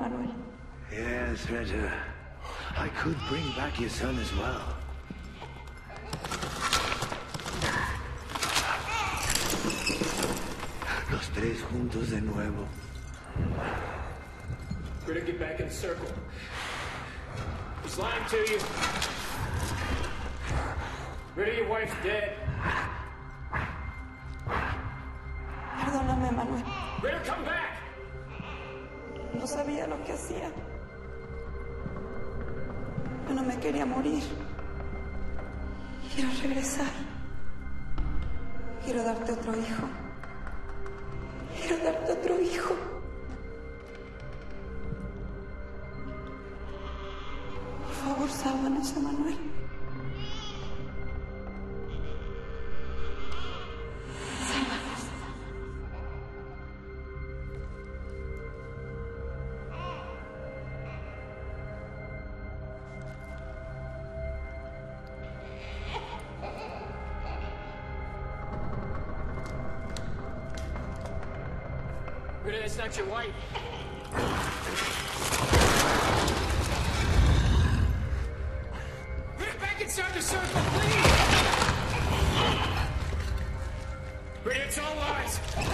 Manuel. Yes, Ritter. I could bring back your son as well. Los tres juntos de nuevo. Ritter, get back in the circle. He's lying to you. Ritter, your wife's dead. Perdóname, Manuel. Ritter, come back! No sabía lo que hacía. Yo no me quería morir. Quiero regresar. Quiero darte otro hijo. Quiero darte otro hijo. Por favor, sálvanos, Emmanuel. Sálvanos. Ritter, that's not your wife. Ritter, back inside the circle, please! Ritter, it's all lies.